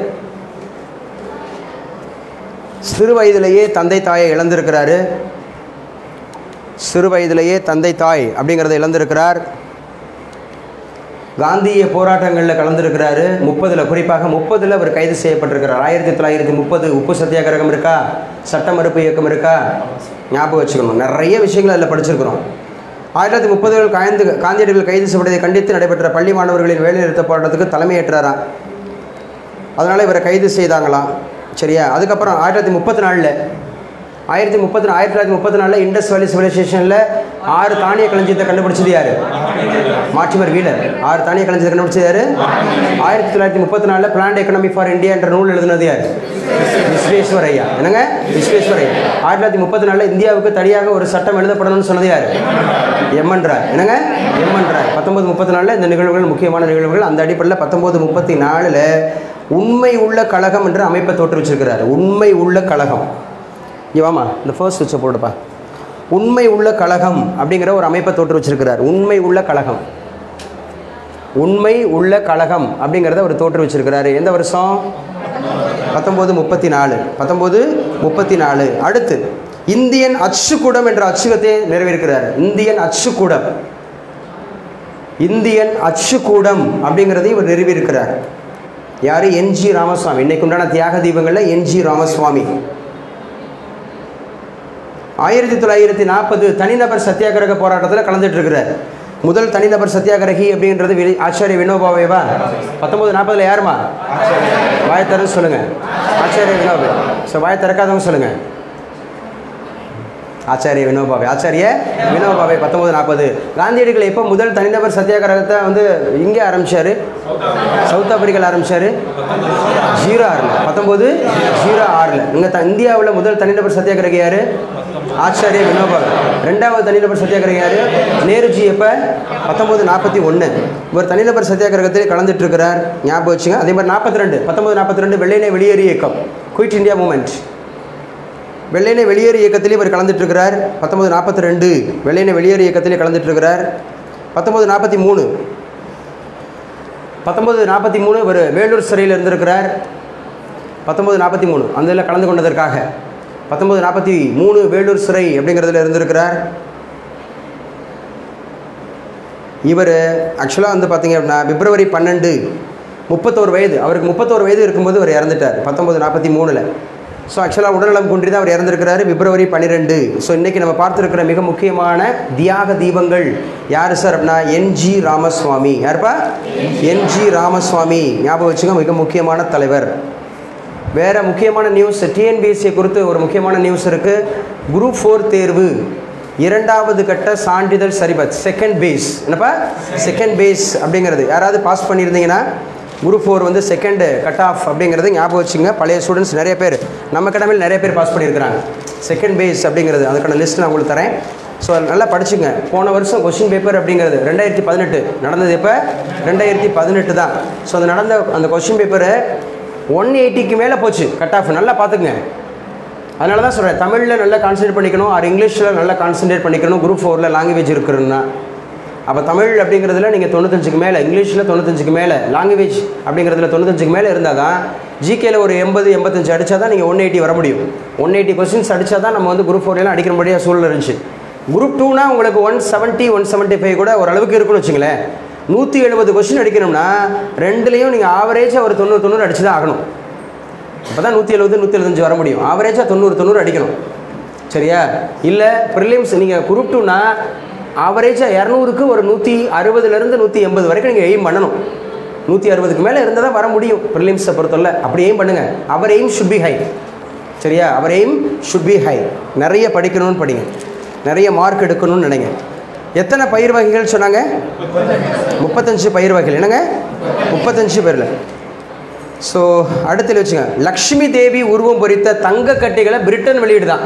சிறு வயதிலேயே தந்தை தாயை இழந்திருக்கிறாரு. சிறு வயதிலேயே தந்தை தாய் அப்படிங்கிறத இழந்திருக்கிறார். காந்திய போராட்டங்களில் கலந்துருக்கிறாரு. முப்பதில் குறிப்பாக முப்பதில் அவர் கைது செய்யப்பட்டிருக்கிறார். ஆயிரத்தி தொள்ளாயிரத்தி முப்பது உப்பு சத்தியாகிரகம் இருக்கா? சட்ட மறுப்பு இயக்கம் இருக்கா? ஞாபகம் வச்சுக்கணும். நிறைய விஷயங்கள் அதில் படிச்சிருக்கிறோம். ஆயிரத்தி தொள்ளாயிரத்தி முப்பதுகள் காந்தி காந்தியடிகள் கைது செய்வதை கண்டித்து நடைபெற்ற பள்ளி மாணவர்களின் வேலைநிறுத்த போராட்டத்துக்கு தலைமையேற்றாராம். அதனால் இவரை கைது செய்தாங்களாம். சரியா? அதுக்கப்புறம் ஆயிரத்தி தொள்ளாயிரத்தி முப்பத்தி நாலில் ஆயிரத்தி முப்பத்தி ஆயிரத்தி தொள்ளாயிரத்தி முப்பத்தி நாலில் இண்டஸ் வேலி சிவிலைசேஷனில் ஆறு தானிய களஞ்சியத்தை கண்டுபிடிச்சது யார்? Mortimer Wheeler. ஆறு தானிய களஞ்சியத்தை கண்டுபிடிச்சது யார்? ஆயிரத்தி தொள்ளாயிரத்தி முப்பத்தி நாலில் பிளான்ட் எக்கனாமி ஃபார் இந்தியா என்ற நூல் எழுதினது யார்? விஸ்வேஸ்வரையா. என்னங்க? விஸ்வேஸ்வரையா. ஆயிரத்தி தொள்ளாயிரத்தி முப்பத்தி நாலில் இந்தியாவுக்கு தனியாக ஒரு சட்டம் எழுதப்படணும்னு சொன்னது யார்? எம்என் ராய். என்னங்க? எம்என் ராய். பத்தொன்பது முப்பத்தி நாலில் இந்த நிகழ்வுகள் முக்கியமான நிகழ்வுகள். அந்த அடிப்படையில் பத்தொன்பது முப்பத்தி நாலில் உண்மை உள்ள கழகம் என்ற அமைப்பை தோற்றுவிச்சிருக்கிறார். உண்மை உள்ள கழகம். இவாமா இந்த ஃபர்ஸ்ட் சுவிட்சை போடுப்பா. உண்மை உள்ள கழகம் அப்படிங்கிற ஒரு அமைப்பை தோற்று வச்சிருக்கிறார். உண்மை உள்ள கழகம். உண்மை உள்ள கழகம் அப்படிங்கிறத அவர் தோற்று வச்சிருக்கிறாரு. எந்த வருஷம்? பத்தொம்போது முப்பத்தி நாலு. பத்தொம்போது முப்பத்தி நாலு. அடுத்து இந்தியன் அச்சுக்கூடம் என்ற அச்சுகத்தை நிறைவேற்கிறார். இந்தியன் அச்சுக்கூடம். இந்தியன் அச்சுக்கூடம் அப்படிங்கிறதை இவர் நிறைவேற்கிறார். யாரு? N G Ramasamy. இன்னைக்கு உண்டான தியாக தீபங்களில் என் ஜி ராமசுவாமி. ஆயிரத்தி தொள்ளாயிரத்தி நாற்பது தனிநபர் சத்தியாகிரக போராட்டத்தில் கலந்துட்டு இருக்கிறார். முதல் தனிநபர் சத்தியாகிரகி அப்படின்றது ஆச்சாரிய வினோபாவேவா? பத்தொன்பது நாற்பதுல யாருமா? வாய திறந்து சொல்லுங்க. ஆச்சாரிய வினோபா. ஸோ வாய திறக்காதவங்க சொல்லுங்க. ஆச்சாரிய வினோபாவே. ஆச்சாரிய வினோபாவே. பத்தொன்பது நாற்பது. காந்தியடிகள் எப்போ முதல் தனிநபர் சத்தியாகிரகத்தை வந்து இங்கே ஆரம்பிச்சாரு? சவுத் ஆப்பிரிக்காவில் ஆரம்பிச்சாரு. ஜீரோ ஆறில். பத்தொம்போது ஜீரோ ஆறில். இங்கே த இந்தியாவில் முதல் தனிநபர் சத்தியாகிரகி யார்? ஆச்சாரிய வினோபாவே. ரெண்டாவது தனிநபர் சத்தியாகிரகம் யார்? நேருஜி. எப்போ? பத்தொம்போது நாற்பத்தி ஒன்று இவர் தனிநபர் சத்தியாகிரகத்தில் கலந்துட்டு இருக்கிறார், ஞாபகம் வச்சுங்க. அதே மாதிரி நாற்பத்தி ரெண்டு பத்தொம்பது நாற்பத்தி ரெண்டு வெள்ளையனே வெளியேறு இயக்கம், குயிட் இந்தியா மூமெண்ட். வெள்ளையனே வெளியேறு இயக்கத்திலே இவர் கலந்துட்டு இருக்கிறார். பத்தொம்பது நாற்பத்தி ரெண்டு வெள்ளையனே வெளியேறு இயக்கத்திலே கலந்துட்டு இருக்கிறார். பத்தொம்பது நாற்பத்தி மூணு பத்தொம்பது நாற்பத்தி மூணு இவர் வேலூர் சிறையில் இருந்திருக்கிறார். பத்தொம்பது நாற்பத்தி மூணு அந்த இதில் கலந்து கொண்டதற்காக பத்தொம்பது நாற்பத்தி மூணு வேலூர் சிறை அப்படிங்கிறதுல இருந்திருக்கிறார். இவர் ஆக்சுவலாக வந்து பார்த்தீங்க அப்படின்னா பிப்ரவரி பன்னெண்டு முப்பத்தோரு வயது அவருக்கு முப்பத்தோரு வயது இருக்கும்போது அவர் இறந்துட்டார் பத்தொம்பது நாற்பத்தி மூணில். ஸோ ஆக்சுவலாக உடல்நலம் குன்றி தான் அவர் இறந்துருக்கிறாரு பிப்ரவரி பன்னிரெண்டு. ஸோ இன்றைக்கி நம்ம பார்த்துருக்கிற மிக முக்கியமான தியாக தீபங்கள் யார் சார் அப்படின்னா என்ஜி ராமசுவாமி. யாருப்பா? என்ஜி ராமசுவாமி. ஞாபகம் வச்சுங்க, மிக முக்கியமான தலைவர். வேறு முக்கியமான நியூஸ் டிஎன்பிஎஸ்சி குறித்து ஒரு முக்கியமான நியூஸ் இருக்குது. குரூப் ஃபோர் தேர்வு இரண்டாவது கட்ட சான்றிதழ் சரிபார்ப்பு செகண்ட் பேஸ். என்னப்பா செகண்ட் பேஸ் அப்படிங்கிறது யாராவது பாஸ் பண்ணியிருந்தீங்கன்னா குரூப் ஃபோர் வந்து செகண்டு கட் ஆஃப் அப்படிங்கிறது ஞாபகம் வச்சுங்க. பழைய ஸ்டூடெண்ட்ஸ் நிறைய பேர் நம்ம அகாடமியில் நிறைய பேர் பாஸ் பண்ணியிருக்கிறாங்க. செகண்ட் பேஸ் அப்படிங்கிறது அதுக்கான லிஸ்ட் நான் உங்களுக்கு தரேன். ஸோ நல்லா படிச்சுங்க. போன வருஷம் கொஸ்டின் பேப்பர் அப்படிங்கிறது ரெண்டாயிரத்தி பதினெட்டு நடந்தது. எப்போ? ரெண்டாயிரத்தி பதினெட்டு தான். ஸோ அது நடந்த அந்த கொஸ்டின் பேப்பரு ஒன் எயிட்டிக்கு மேலே போச்சு கட் ஆஃப். நல்லா பார்த்துக்குங்க. அதனால தான் சொல்கிறேன், தமிழில் நல்லா கான்சன்ட்ரேட் பண்ணிக்கணும், ஆர் இங்கிலீஷில் நல்லா கான்சன்ட்ரேட் பண்ணிக்கணும். குரூப் ஃபோரில் லாங்குவேஜ் இருக்குதுன்னா அப்போ தமிழ் அப்படிங்கிறதுல நீங்கள் தொண்ணூத்தஞ்சுக்கு மேலே, இங்கிலீஷில் தொண்ணூத்தஞ்சுக்கு மேலே, லாங்குவேஜ் அப்படிங்கிறதுல தொண்ணூத்தஞ்சுக்கு மேலே இருந்தால் தான் ஜிகேல ஒரு எண்பது எண்பத்தஞ்சு அடித்தா தான் நீங்கள் ஒன் எயிட்டி வர முடியும். ஒன் எயிட்டி கொஸ்டின்ஸ் அடித்தா தான் நம்ம வந்து குரூப் ஃபோர்லாம் அடிக்கிற முடியாத சூழல் இருந்துச்சு. குரூப் டூனா உங்களுக்கு one seventy one seventy five கூட ஓரளவுக்கு இருக்குன்னு வச்சுங்களேன். நூற்றி எழுபது கொஸ்டின் அடிக்கணும்னா ரெண்டுலேயும் நீங்கள் ஆவரேஜாக ஒரு தொண்ணூறு தொண்ணூறு அடிச்சு தான் ஆகணும். அப்போ தான் நூற்றி எழுபது நூற்றி எழுபத்தஞ்சு வர முடியும். ஆவரேஜாக தொண்ணூறு தொண்ணூறு அடிக்கணும். சரியா? இல்லை ப்ரிலிம்ஸ் நீங்கள் குரூப் டூனா ஆவரேஜாக இரநூறுக்கு ஒரு நூற்றி அறுபதுலேருந்து நூற்றி எண்பது வரைக்கும் நீங்கள் எய்ம் பண்ணணும். நூற்றி அறுபதுக்கு மேலே இருந்தால் தான் வர முடியும் ப்ரிலிம்ஸை பொறுத்தவரை. அப்படி எய்ம் பண்ணுங்கள். அவர் எய்ம் ஷுட் பி ஹை. சரியா? அவர் எய்ம் ஷுட் பி ஹை. நிறைய படிக்கணும்னு படிங்க, நிறைய மார்க் எடுக்கணும்னு நினைங்க. எத்தனை பயிர் வகைகள் சொன்னாங்க? முப்பத்தஞ்சு பயிர் வகைகள். என்னங்க? முப்பத்தஞ்சு பேரில். ஸோ அடுத்து வச்சுங்க, லக்ஷ்மி தேவி உருவம் பொறித்த தங்க கட்டிகளை பிரிட்டன் வெளியிடுதான்.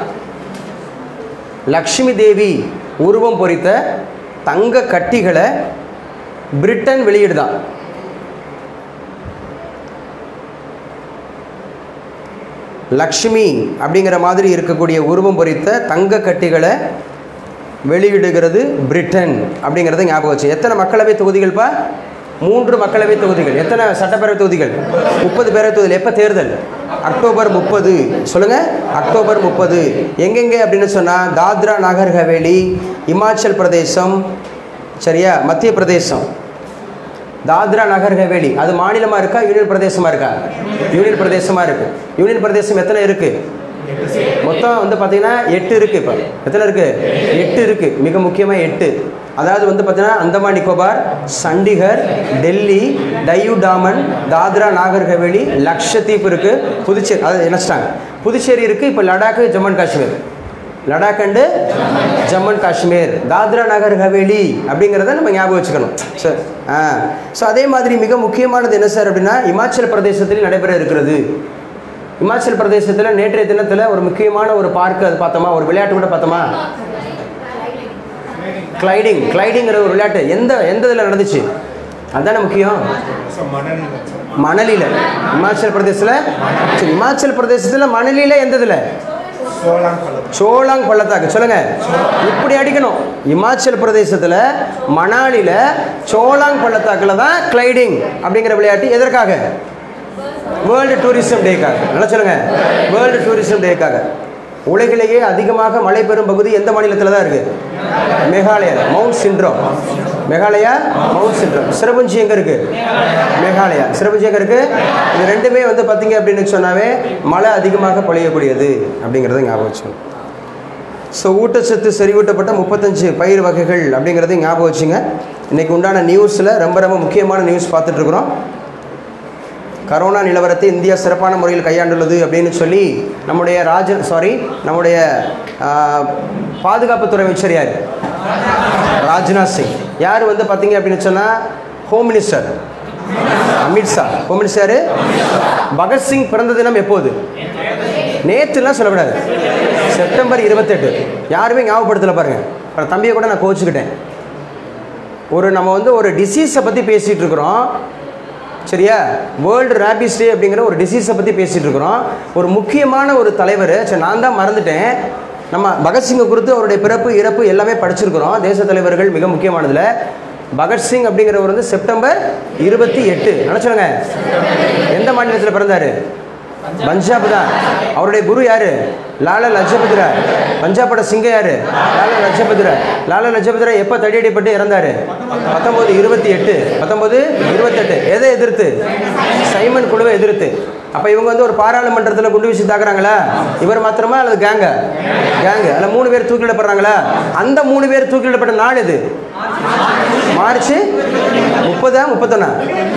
லக்ஷ்மி தேவி உருவம் பொறித்த தங்க கட்டிகளை பிரிட்டன் வெளியிடுதான். லக்ஷ்மி அப்படிங்கிற மாதிரி இருக்கக்கூடிய உருவம் பொறித்த தங்க கட்டிகளை வெளியிடுகிறது பிரிட்டன் அப்படிங்கிறத ஞாபகம் வச்சு. எத்தனை மக்களவை தொகுதிகள்ப்பா? மூன்று மக்களவை தொகுதிகள். எத்தனை சட்டப்பேரவை தொகுதிகள்? முப்பது பேரவை தொகுதிகள். எப்போ தேர்தல்? அக்டோபர் முப்பது. சொல்லுங்கள், அக்டோபர் முப்பது. எங்கெங்கே அப்படின்னு சொன்னால் தாத்ரா நாகர் ஹவேலி, இமாச்சல் பிரதேசம், சரியா, மத்திய பிரதேசம். தாத்ரா நகர் ஹவேலி அது மாநிலமாக இருக்கா யூனியன் பிரதேசமாக இருக்கா? யூனியன் பிரதேசமாக இருக்குது. யூனியன் பிரதேசம் எத்தனை இருக்குது? மொத்தம் வந்து பார்த்தீங்கன்னா எட்டு இருக்குது. இப்போ எத்தனை இருக்குது? எட்டு இருக்குது. மிக முக்கியமாக எட்டு. அதாவது வந்து பார்த்தீங்கன்னா அந்தமான் நிக்கோபார், சண்டிகர், டெல்லி, டையூ டாமன், தாத்ரா நாகர் ஹவேலி, லக்ஷதீப் இருக்குது, புதுச்சேரி, அது நினச்சிட்டாங்க புதுச்சேரி இருக்குது. இப்போ Ladakh, Jammu and Kashmir. Ladakh and Jammu and Kashmir, Dadra Nagar Haveli அப்படிங்கிறத நம்ம ஞாபகம் வச்சுக்கணும் சார். ஆ ஸோ அதே மாதிரி மிக முக்கியமானது என்ன சார் அப்படின்னா இமாச்சல் பிரதேசத்தில் நடைபெற இருக்கிறது. இமாச்சல் பிரதேசத்தில் நேற்றைய தினத்தில் ஒரு முக்கியமான ஒரு பார்க்கு அது பார்த்தோமா, ஒரு விளையாட்டு கூட பார்த்தோமா, கிளைடிங். கிளைடிங்கிற ஒரு விளையாட்டு எந்த எந்த இதில் நடந்துச்சு? அதுதானே முக்கியம். மணலியில். இமாச்சல் பிரதேசத்தில். சரி, இமாச்சல் பிரதேசத்தில் மணலியில் எந்த இதில்? சோலாங் பள்ளத்தாக்கு. சொல்லுங்க, இப்படி அடிக்கணும். இமாச்சல் பிரதேசத்தில் மணாலியில் சோலாங் பள்ளத்தாக்கில் தான் கிளைடிங் அப்படிங்கிற விளையாட்டு. எதற்காக? வேர்ல்டு டூரிசம் டேக்காக. நல்லா சொல்லுங்க, வேர்ல்டு டூரிசம் டேக்காக. உலகிலேயே அதிகமாக மழை பெறும் பகுதி எந்த மாநிலத்தில் தான் இருக்குது? மேகாலயா, மவுண்ட் சிண்ட்ரோம். மேகாலயா, மவுண்ட் சிண்ட்ரோம். சிரபுஞ்சி எங்கே இருக்குது? மேகாலயா. சிரபுஞ்சி எங்கே இருக்குது? இது ரெண்டுமே வந்து பார்த்தீங்க அப்படின்னு சொன்னாவே மழை அதிகமாக பொழியக்கூடியது அப்படிங்கிறத ஞாபகம் வச்சுக்கணும். ஸோ ஊட்டச்சத்து செறிவூட்டப்பட்ட முப்பத்தஞ்சு பயிர் வகைகள் அப்படிங்கிறத ஞாபகம் வச்சுங்க. இன்றைக்கி உண்டான நியூஸில் ரொம்ப ரொம்ப முக்கியமான நியூஸ் பார்த்துட்ருக்குறோம். கரோனா நிலவரத்தை இந்தியா சிறப்பான முறையில் கையாண்டுள்ளது அப்படின்னு சொல்லி நம்முடைய ராஜ சாரி நம்முடைய பாதுகாப்புத்துறை அமைச்சர் யார்? ராஜ்நாத் சிங். யார் வந்து பார்த்தீங்க அப்படின்னு சொன்னால் home minister Amit Shah. Home minister Bhagat Singh பிறந்த தினம் எப்போது? நேற்றுலாம் சொல்லக்கூடாது, செப்டம்பர் இருபத்தெட்டு. யாருமே ஞாபகப்படுத்தலை பாருங்கள். அப்புறம் தம்பியை கூட நான் கோச்சுக்கிட்டேன். ஒரு நம்ம வந்து ஒரு டிசீஸை பற்றி பேசிகிட்டு இருக்கிறோம், சரியா? வேர்ல்டு ரேபிஸ் டே அப்படிங்கிற ஒரு டிசீஸை பற்றி பேசிகிட்டு இருக்கிறோம். ஒரு முக்கியமான ஒரு தலைவர், சரி நான் தான் மறந்துட்டேன், நம்ம பகத்சிங்கை குறித்து அவருடைய பிறப்பு இறப்பு எல்லாமே படிச்சிருக்கிறோம். தேச தலைவர்கள் மிக முக்கியமானதில் பகத்சிங் அப்படிங்கிறவர் வந்து செப்டம்பர் இருபத்தி எட்டு நினச்சோங்க. எந்த மாநிலத்தில் பிறந்தார்? பஞ்சாப் தான். அவருடைய குரு யாரு? லாலா லஜபதி ராய். பஞ்சாபோட சிங்கம் யாரு? லாலா லஜபதி ராய். லாலா லஜபதி ராய் எப்போ தடியடிப்பட்டு இறந்தாரு? பத்தொன்பது இருபத்தி எட்டு பத்தொன்பது இருபத்தெட்டு. எதை எதிர்த்து? சைமன் குழுவை எதிர்த்து. அப்போ இவங்க வந்து ஒரு பாராளுமன்றத்தில் குண்டு வீசி தாக்குறாங்களா? இவர் மாத்திரமா அல்லது கேங்க? கேங்கு. அதில் மூணு பேர் தூக்கிலிடப்படுறாங்களா? அந்த மூணு பேர் தூக்கிலிடப்பட்ட நாள் இது மார்ச் முப்பதா முப்பத்தொன்னா?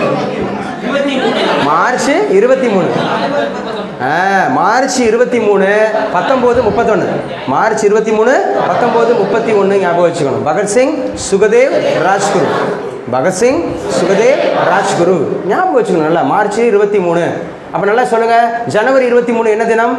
மார்ச் இருபத்தி மூணு. மார்ச் இருபத்தி மூணு பத்தொன்பது முப்பத்தொன்னு. மார்ச் இருபத்தி மூணு பத்தொன்பது முப்பத்தி ஒன்று ஞாபகம் வச்சுக்கணும். பகத்சிங், சுகதேவ், ராஜ்குரு. பகத்சிங், சுகதேவ், ராஜ்குரு ஞாபகம் வச்சுக்கணும் நல்லா. மார்ச் இருபத்தி மூணு. அப்போ நல்லா சொல்லுங்க, ஜனவரி இருபத்தி மூணு என்ன தினம்?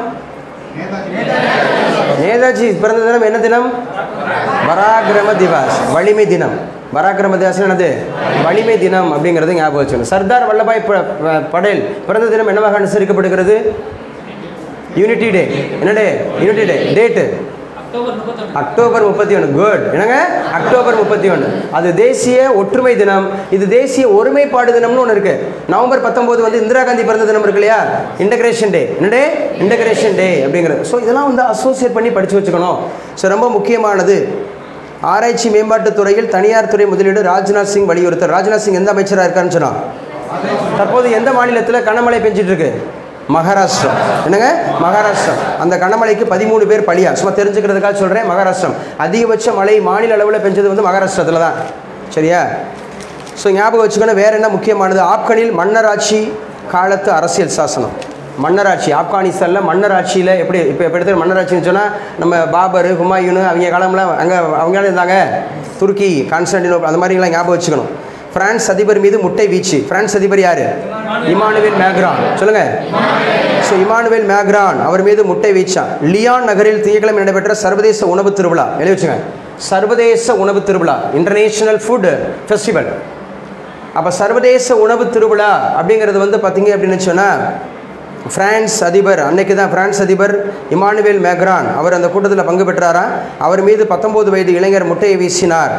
நேதாஜி பிறந்த தினம். என்ன தினம்? பராக்கிரம திவாஸ், வலிமை தினம். பராக்கிரம திவாஸ் என்னது? வலிமை தினம் அப்படிங்கிறது ஞாபகம் வச்சுக்கணும். சர்தார் வல்லபாய் படேல் பிறந்த தினம் என்னவாக அனுசரிக்கப்படுகிறது? Unity day. என்ன day? Unity day. Date October முப்பத்தி ஒன்று. குட். என்னங்க? அக்டோபர் முப்பத்தி ஒன்று. அது தேசிய ஒற்றுமை தினம். இது தேசிய ஒருமைப்பாடு தினம்னு ஒன்று இருக்கு. நவம்பர் பத்தொன்பது வந்து இந்திரா காந்தி பிறந்த தினம் இருக்கு இல்லையா? Integration day. என்ன டே? இன்டகிரேஷன் டே அப்படிங்கிறது. ஸோ இதெல்லாம் வந்து அசோசியேட் பண்ணி படித்து வச்சுக்கணும். ஸோ ரொம்ப முக்கியமானது. ஆராய்ச்சி மேம்பாட்டுத் துறையில் தனியார் துறை முதலீடு ராஜ்நாத் சிங் வலியுறுத்தல். ராஜ்நாத் சிங் எந்த அமைச்சராக இருக்காருன்னு சொன்னா? தற்போது எந்த மாநிலத்தில் கனமழை பெஞ்சிட்டு இருக்கு? மகாராஷ்டிரா. என்னங்க? மகாராஷ்டிரா. அந்த கனமழைக்கு பதிமூணு பேர் பலியா. சும்மா தெரிஞ்சுக்கிறதுக்காக சொல்கிறேன். மகாராஷ்டிரம் அதிகபட்ச மழை மாநில அளவில் பெஞ்சது வந்து மகாராஷ்டிரத்தில் தான். சரியா? ஸோ ஞாபகம் வச்சுக்கணும். வேறு என்ன முக்கியமானது? ஆப்கானில் மன்னராட்சி காலத்து அரசியல் சாசனம். மன்னராட்சி ஆப்கானிஸ்தானில் மன்னராட்சியில் எப்படி இப்போ இப்போ எடுத்து மன்னராட்சின்னு சொன்னால் நம்ம பாபர், ஹுமாயூனு அவங்க காலம்லாம் அங்கே அவங்களால இருந்தாங்க. துருக்கி, கான்ஸ்டாண்டினோபிள் அந்த மாதிரிலாம் ஞாபகம் வச்சுக்கணும். பிரான்ஸ் அதிபர் மீது முட்டை வீச்சு. பிரான்ஸ் அதிபர் யார்? Emmanuel Macron. சொல்லுங்க. ஸோ இமானுவேல் மேக்ரான் அவர் மீது முட்டை வீச்சா. லியான் நகரில் திங்கட்கிழமை நடைபெற்ற சர்வதேச உணவு திருவிழா. எழுதி வச்சுங்க. சர்வதேச உணவு திருவிழா, இன்டர்நேஷனல் ஃபுட் ஃபெஸ்டிவல். அப்போ சர்வதேச உணவு திருவிழா அப்படிங்கிறது வந்து பார்த்தீங்க அப்படின்னு சொன்னால் பிரான்ஸ் அதிபர் அன்னைக்கு தான் பிரான்ஸ் அதிபர் இமானுவேல் மேக்ரான் அவர் அந்த கூட்டத்தில் பங்கு பெற்றாரா. அவர் மீது பத்தொன்பது வயது இளைஞர் முட்டையை வீசினார்.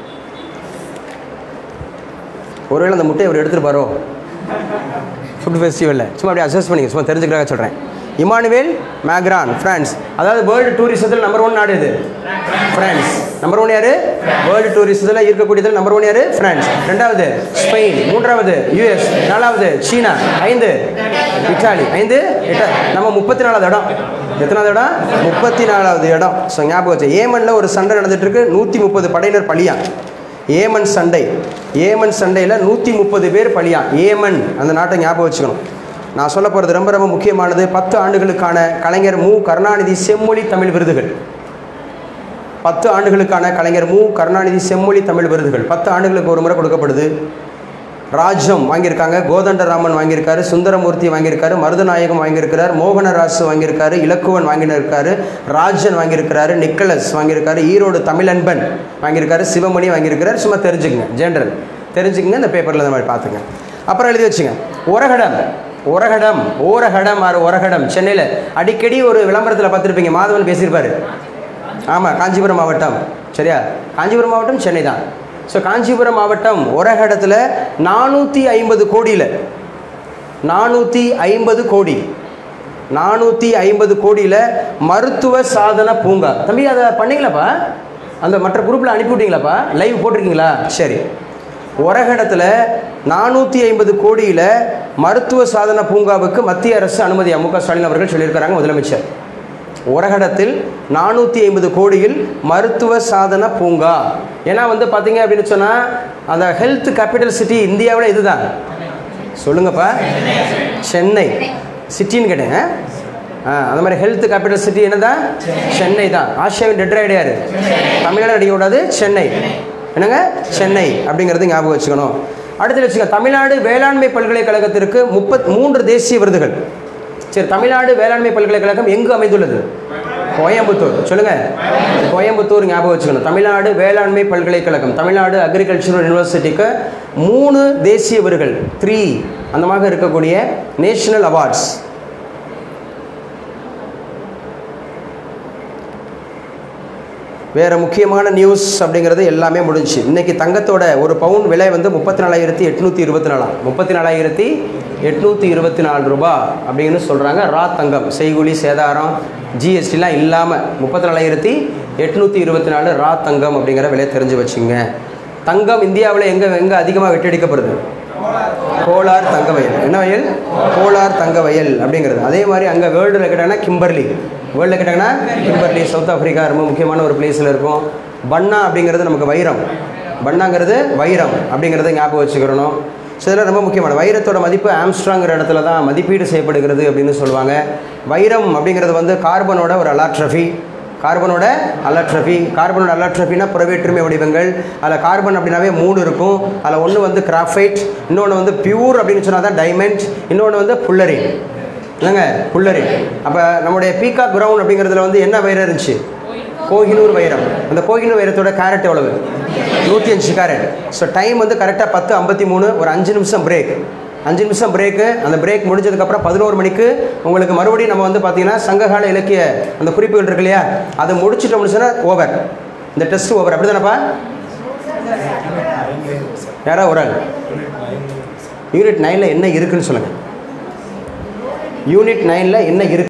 ஒருவேளை அந்த முட்டையை அவர் எடுத்துருப்பாரோ ஃபுட் ஃபெஸ்டிவலில்? சும்மா அப்படி அசஸ் பண்ணிங்க, சும்மா தெரிஞ்சுக்கிறாங்க சொல்கிறேன். Emmanuel Macron, France. அதாவது வேர்ல்டு டூரிசத்தில் நம்பர் ஒன் நாடு இது பிரான்ஸ். நம்பர் ஒன் யார்? வேர்ல்டு டூரிசத்தில் இருக்கக்கூடியதில் நம்பர் ஒன் யார்? பிரான்ஸ். ரெண்டாவது ஸ்பெயின். மூன்றாவது யூஎஸ். நாலாவது சீனா. ஐந்து இட்டாலி. ஐந்து இட்டாலி. நம்ம முப்பத்தி நாலாவது இடம். எத்தனாவது இடம்? முப்பத்தி நாலாவது இடம். ஸோ ஞாபகம் வச்சு. ஏமனில் ஒரு சண்டை நடந்துட்டு இருக்கு. நூற்றி முப்பது படையினர் பலியா. ஏமன் சண்டை. ஏமன் சண்டையில் நூற்றி முப்பது பேர் பலியா. ஏமன் அந்த நாட்டை ஞாபகம் வச்சுக்கணும். நான் சொல்ல போகிறது ரொம்ப ரொம்ப முக்கியமானது. பத்து ஆண்டுகளுக்கான கலைஞர் மு கருணாநிதி செம்மொழி தமிழ் விருதுகள். பத்து ஆண்டுகளுக்கான கலைஞர் மு கருணாநிதி செம்மொழி தமிழ் விருதுகள் பத்து ஆண்டுகளுக்கு ஒரு முறை கொடுக்கப்படுது. ராஜம் வாங்கியிருக்காங்க, கோதண்டராமன் வாங்கியிருக்காரு, சுந்தரமூர்த்தி வாங்கியிருக்காரு, மருதநாயகம் வாங்கியிருக்கிறார், மோகனராசு வாங்கியிருக்காரு, இலக்குவன் வாங்கியிருக்காரு, ராஜன் வாங்கியிருக்கிறாரு, நிக்கலஸ் வாங்கியிருக்காரு, ஈரோடு தமிழன்பன் வாங்கியிருக்காரு, சிவமணி வாங்கியிருக்கிறார். சும்மா தெரிஞ்சுக்குங்க, ஜென்ரல் தெரிஞ்சுக்குங்க. இந்த பேப்பரில் இந்த மாதிரி பார்த்துங்க. அப்புறம் எழுதி வச்சுங்க. ஒரகடம். ஒரகடம் ஓரகடம் ஆறு ஒரகடம் சென்னையில் அடிக்கடி ஒரு விளம்பரத்தில் பார்த்துருப்பீங்க. மாதவன் பேசியிருப்பார். ஆமாம், காஞ்சிபுரம் மாவட்டம். சரியா? காஞ்சிபுரம் மாவட்டம் சென்னை தான். ஸோ காஞ்சிபுரம் மாவட்டம் ஒரகடத்தில் நானூற்றி ஐம்பது கோடியில் நானூற்றி ஐம்பது கோடி நானூற்றி ஐம்பது கோடியில் மருத்துவ சாதன பூங்கா. தம்பி அதை பண்ணீங்களாப்பா? அந்த மற்ற குரூப்பில் அனுப்பிவிட்டீங்களாப்பா? லைவ் போட்டிருக்கீங்களா? சரி. ஒரகடத்தில் நானூற்றி ஐம்பது கோடியில் மருத்துவ சாதன பூங்காவுக்கு மத்திய அரசு அனுமதி மு க ஸ்டாலின் அவர்கள் சொல்லியிருக்கிறாங்க, முதலமைச்சர். ஒரகடத்தில் நானூற்றி ஐம்பது கோடியில் மருத்துவ சாதன பூங்கா. ஏன்னா வந்து பார்த்தீங்க அப்படின்னு சொன்னால் அந்த ஹெல்த் கேபிட்டல் சிட்டி இந்தியாவில் இதுதான். சொல்லுங்கப்பா. சென்னை சிட்டின்னு கேட்டேன். ஆ அந்த மாதிரி ஹெல்த் கேபிட்டல் சிட்டி என்ன தான்? சென்னை தான். ஆசியாவின் டெட்ராய்டு யார்? தமிழ்நாடு அடிக்கக்கூடாது, சென்னை. என்னங்க? சென்னை அப்படிங்கிறது ஞாபகம் வச்சுக்கணும். அடுத்து வச்சுக்க. தமிழ்நாடு வேளாண்மை பல்கலைக்கழகத்திற்கு முப்பத் மூன்று தேசிய விருதுகள். சரி, தமிழ்நாடு வேளாண்மை பல்கலைக்கழகம் எங்கு அமைந்துள்ளது? கோயம்புத்தூர். சொல்லுங்கள், கோயம்புத்தூர் ஞாபகம் வச்சுக்கணும். தமிழ்நாடு வேளாண்மை பல்கலைக்கழகம், தமிழ்நாடு அக்ரிகல்ச்சரல் யூனிவர்சிட்டிக்கு மூணு தேசிய விருதுகள், த்ரீ அந்த மாதிரி இருக்கக்கூடிய நேஷனல் அவார்ட்ஸ். வேறு முக்கியமான நியூஸ் அப்படிங்கிறது எல்லாமே முடிஞ்சு. இன்றைக்கி தங்கத்தோட ஒரு பவுன் விலை வந்து முப்பத்தி நாலாயிரத்தி எட்நூற்றி இருபத்தி நாலாம் முப்பத்தி நாலாயிரத்தி எட்நூற்றி இருபத்தி நாலு ரூபா அப்படின்னு சொல்கிறாங்க. ரா தங்கம், செய்கூலி சேதாரம் ஜிஎஸ்டிலாம் இல்லாமல் முப்பத்தி நாலாயிரத்தி எட்நூற்றி இருபத்தி நாலு ரா தங்கம் அப்படிங்கிற விலை தெரிஞ்சு வச்சுங்க. தங்கம் இந்தியாவில் எங்கே எங்கே அதிகமாக வெட்டடிக்கப்படுது? கோலார் தங்க வயல். என்ன வயல்? கோலார் தங்க வயல் அப்படிங்கிறது. அதே மாதிரி அங்கே வேர்ல்டில் கேட்டாங்கன்னா கிம்பர்லி, வேர்ல்டில் கேட்டாங்கன்னா கிம்பர்லி சவுத் ஆஃப்ரிக்கா ரொம்ப முக்கியமான ஒரு பிளேஸில் இருக்கும். பன்னா அப்படிங்கிறது நமக்கு வைரம், பன்னாங்கிறது வைரம் அப்படிங்கிறத ஞாபகம் வச்சுக்கிறணும். ஸோ இதெல்லாம் ரொம்ப முக்கியமான. வைரத்தோட மதிப்பு ஆம்ஸ்ட்ராங்கிற இடத்துல தான் மதிப்பீடு செய்யப்படுகிறது அப்படின்னு சொல்லுவாங்க. வைரம் அப்படிங்கிறது வந்து கார்பனோட ஒரு அலாட்ரஃபி, கார்பனோட அலாட்ரஃபி. கார்பனோட அலாட்ரஃபினா புறவேற்றுமை வடிவங்கள். அதில் கார்பன் அப்படின்னாவே மூணு இருக்கும். அதில் ஒன்று வந்து கிராஃபைட், இன்னொன்று வந்து பியூர் அப்படின்னு சொன்னால் தான் டைமண்ட், இன்னொன்று வந்து புல்லரி. இல்லைங்க, புல்லரி. அப்போ நம்முடைய பீகாக் கிரவுண்ட் அப்படிங்கிறதுல வந்து என்ன வைரம் இருந்துச்சு? கோஹினூர் வைரம். அந்த கோஹினூர் வைரத்தோட கேரட் எவ்வளவு? நூற்றி அஞ்சு கேரட். ஸோ டைம் வந்து கரெக்டாக பத்து ஐம்பத்தி மூணு, ஒரு அஞ்சு நிமிஷம் பிரேக். அஞ்சு நிமிஷம் பிரேக்கு. அந்த பிரேக் முடிஞ்சதுக்கப்புறம் பதினோரு மணிக்கு உங்களுக்கு மறுபடியும் நம்ம வந்து பார்த்தீங்கன்னா சங்ககால இலக்கிய அந்த குறிப்புகள் இருக்கு இல்லையா, அதை முடிச்சுட்டு முடிச்சுன்னா ஓவர், இந்த டெஸ்ட் ஓவர். அப்படி தானேப்பா? யாரா ஒரு ஆள் யூனிட் நைனில் என்ன இருக்குன்னு சொல்லுங்கள். யூனிட் நைனில் என்ன இருக்கு?